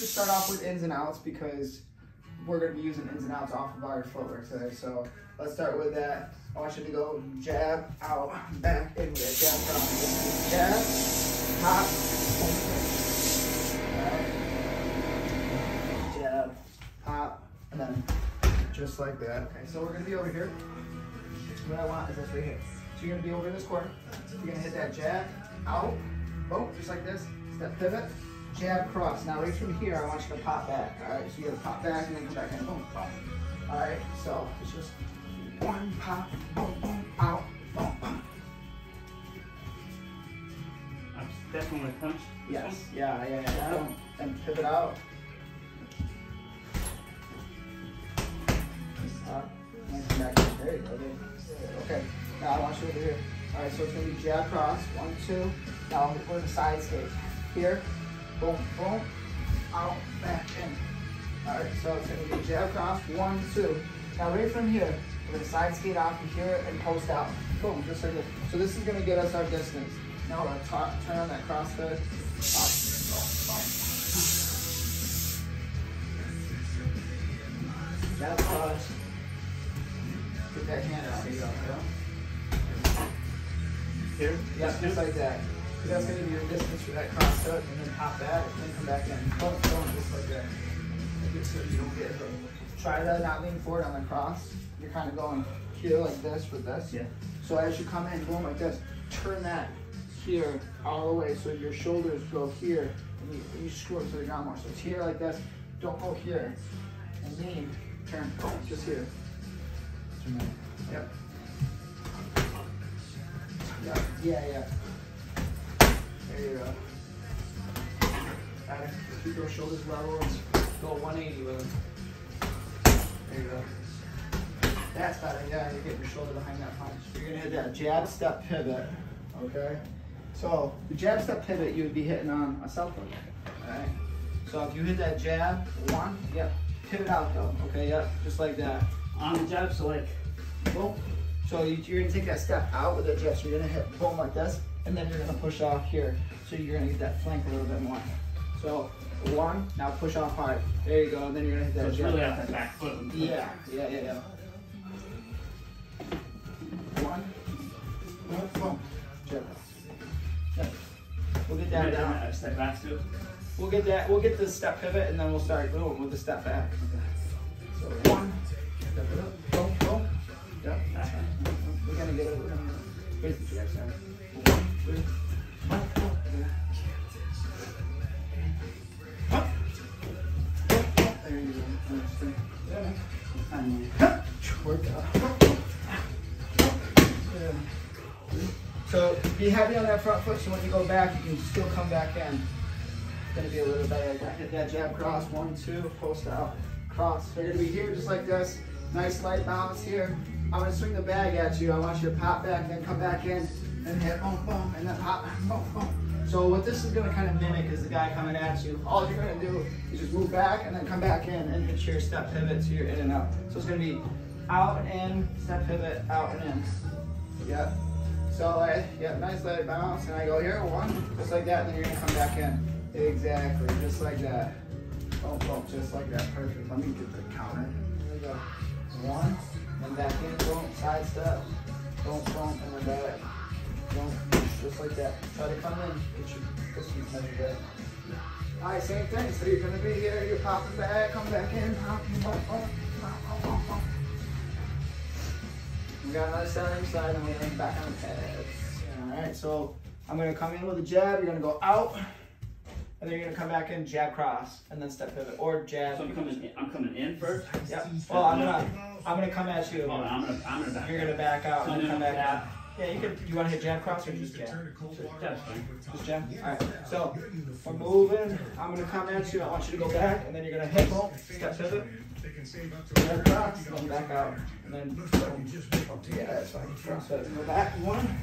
just start off with ins and outs because we're going to be using ins and outs off of our footwork today. So let's start with that. I want you to go jab, out, back, in with it. Jab, cross, jab, hop, right. Jab, hop, and then just like that. Okay, so we're going to be over here. What I want is this right here. So you're going to be over in this corner. You're going to hit that jab, out, boom, just like this. Step pivot, jab, cross. Now right from here, I want you to pop back. All right, so you got to pop back and then come back in, boom, pop. All right, so it's just one pop, boom, boom, out, boom, boom. I'm definitely a punch. Yes, yeah. And pivot out. And come back in. There you go, dude. Okay, now I want you over here. All right, so it's going to be jab, cross, 1, 2. Now we're in the side skate. Here, boom, boom, out, back, in. All right, so it's going to be jab, cross, 1, 2. Now right from here, we're going to side skate off of here and post out. Boom, just like this. So this is going to get us our distance. Now we're going to turn on that crossfit. Jab, cross. Get that hand out. There you go. Here? Yeah, just like that. So that's going to be your distance for that cross hook, and then pop back, and then come back in. Boom, boom, just like that. Make it so you don't get hit. Try to not lean forward on the cross. You're kind of going here like this with this. Yeah. So as you come in, boom, like this, turn that here all the way so your shoulders go here, and you screw it to the ground more. So it's here like this. Don't go here. And lean, turn, boom, just here. Yep. Yeah. There you go. Keep those shoulders level. Go 180 with them. There you go. That's better. Yeah, you're getting your shoulder behind that punch. You're gonna hit that jab, step, pivot. Okay. So the jab, step, pivot, you would be hitting on a southpaw. All right. So if you hit that jab, 1, yep. Pivot out though. Okay. Yep. Just like that. On the jab, so like, boom. So you're going to take that step out with the jab. So you're going to hit boom like this, and then you're going to push off here. So you're going to get that flank a little bit more. So 1, now push off hard. There you go, and then you're going to hit that so it's jab. really off that back foot. Yeah. 1, boom, jab. Yeah. We'll get that down. Step back too. We'll get the step pivot, and then we'll start boom with the step back. So 1, step it up, boom, boom. Yep. We're gonna get it. Here's the jab side. 1, 2, 1, 2. There you go. Work out. So be heavy on that front foot, so when you go back, you can still come back in. It's gonna be a little better. Hit that jab, cross, 1, 2, post out, cross. So you're gonna be here just like this. Nice light bounce here. I'm going to swing the bag at you. I want you to pop back, then come back in, and hit boom, boom, and then pop, boom, boom. So what this is going to kind of mimic is the guy coming at you. All you're going to do is just move back and then come back in and hit your step pivot so you're in and out. So it's going to be out and in, step pivot, out and in. Yep. So nice light bounce, and I go here, 1, just like that, and then you're going to come back in. Exactly, just like that. Boom, boom, just like that. Perfect. Let me get the counter. There we go. 1. And back in, boom, side step, boom, boom, and then back, boom, just like that. Try to come in, get your distance measured there. All right, same thing. So you're gonna be here, you're popping back, come back in, popping, boom, boom, boom, boom, boom. We got another set on each side, and we're gonna back on the pads. All right, so I'm gonna come in with a jab. You're gonna go out, and then you're gonna come back in, jab, cross, and then step pivot or jab. So I'm coming in first. Yep. Well, I'm gonna come at you. Oh, I'm gonna back. You're gonna back out So and then come back jab. out. Yeah, you can. You want to hit jab, cross, or just jab? Jab's fine. Just jab. All right. So we're moving. I'm gonna come at you. I want you to go back, and then you're gonna hit boom, step pivot, jab, cross, then back out, and then boom. Yeah, that's fine. Cross it. Go back. 1,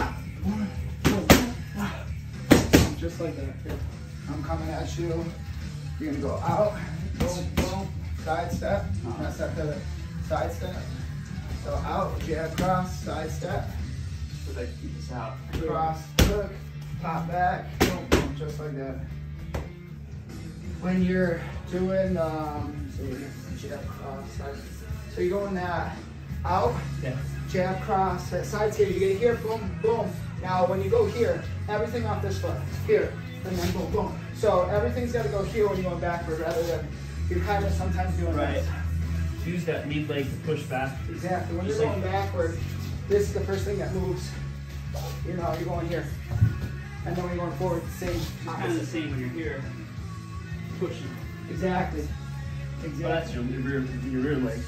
just like that. Here. I'm coming at you. You're gonna go out, boom, boom, side step, not step pivot, side step. So out, jab, cross, side step. So they keep this out. Cross, hook, pop back, boom, boom, just like that. when you're doing jab cross, so you're going that out, jab cross, sides here, you're gonna hear boom, boom. Now when you go here, everything off this foot, here, and then boom, boom. So everything's gotta go here when you're going backward rather than you're kind of sometimes doing right. this. Use that lead leg to push back. Exactly, when you're going backward, this is the first thing that moves. You know, you're going here. And then when you're going forward, the same. Kind of the same when you're here, pushing. Exactly. So that's your rear leg.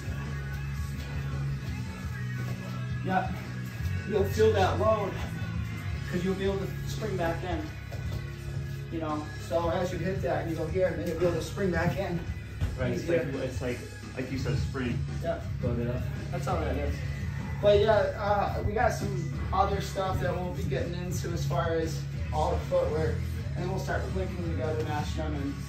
Yep. You'll feel that load because you'll be able to spring back in. You know, so as you hit that, you go here, and then you'll be able to spring back in. Right. It's like you said, spring. Yeah. Load it up. That's all that is. But yeah, we got some other stuff that we'll be getting into as far as all the footwork, and then we'll start linking together, matching them, and